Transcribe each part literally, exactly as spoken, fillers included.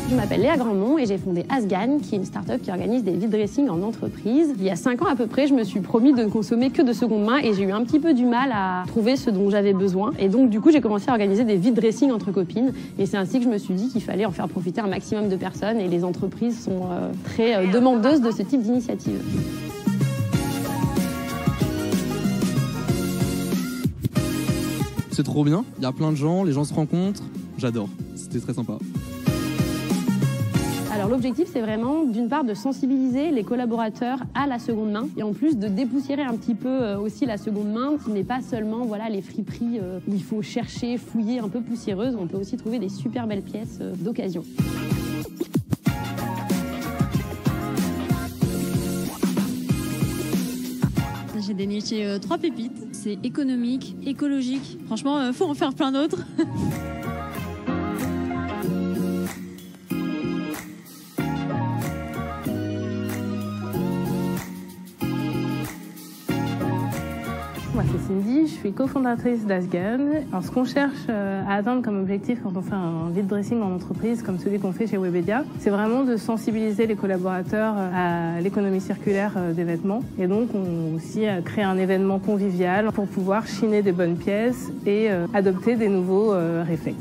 Je m'appelle Léa Grandmont et j'ai fondé Asgan, qui est une start-up qui organise des vide dressing en entreprise. Il y a cinq ans à peu près, je me suis promis de ne consommer que de seconde main et j'ai eu un petit peu du mal à trouver ce dont j'avais besoin. Et donc du coup, j'ai commencé à organiser des vide dressing entre copines. Et c'est ainsi que je me suis dit qu'il fallait en faire profiter un maximum de personnes et les entreprises sont euh, très euh, demandeuses de ce type d'initiative. C'est trop bien, il y a plein de gens, les gens se rencontrent, j'adore, c'était très sympa. Alors l'objectif, c'est vraiment d'une part de sensibiliser les collaborateurs à la seconde main et en plus de dépoussiérer un petit peu aussi la seconde main qui n'est pas seulement voilà, les friperies où il faut chercher, fouiller un peu poussiéreuse, on peut aussi trouver des super belles pièces d'occasion. J'ai déniché euh, trois pépites, c'est économique, écologique, franchement, euh, faut en faire plein d'autres. Moi c'est Cindy, je suis cofondatrice d'Asgan. Alors ce qu'on cherche à atteindre comme objectif quand on fait un vide dressing en entreprise comme celui qu'on fait chez Webedia, c'est vraiment de sensibiliser les collaborateurs à l'économie circulaire des vêtements. Et donc on aussi créé un événement convivial pour pouvoir chiner des bonnes pièces et adopter des nouveaux réflexes.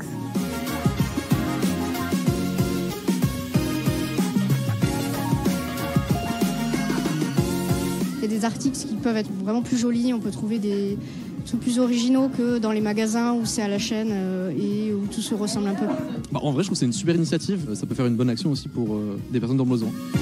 Il y a des articles qui peuvent être vraiment plus jolis, on peut trouver des trucs plus originaux que dans les magasins où c'est à la chaîne euh, et où tout se ressemble un peu. Bah, en vrai, je trouve que c'est une super initiative, ça peut faire une bonne action aussi pour euh, des personnes dans le besoin.